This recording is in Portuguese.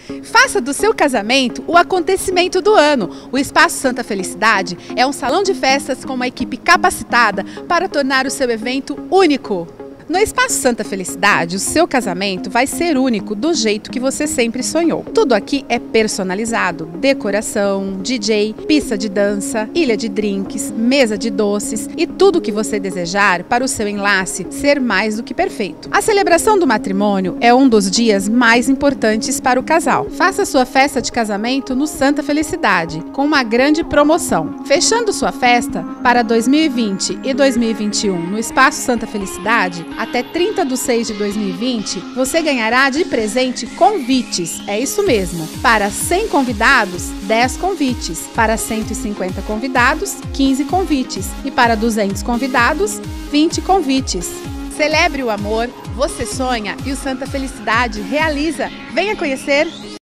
Faça do seu casamento o acontecimento do ano. O Espaço Santa Felicidade é um salão de festas com uma equipe capacitada para tornar o seu evento único. No Espaço Santa Felicidade, o seu casamento vai ser único do jeito que você sempre sonhou. Tudo aqui é personalizado: decoração, DJ, pista de dança, ilha de drinks, mesa de doces e tudo o que você desejar para o seu enlace ser mais do que perfeito. A celebração do matrimônio é um dos dias mais importantes para o casal. Faça sua festa de casamento no Santa Felicidade, com uma grande promoção. Fechando sua festa para 2020 e 2021 no Espaço Santa Felicidade, até 30 de 6 de 2020, você ganhará de presente convites. É isso mesmo. Para 100 convidados, 10 convites. Para 150 convidados, 15 convites. E para 200 convidados, 20 convites. Celebre o amor, você sonha e o Santa Felicidade realiza. Venha conhecer!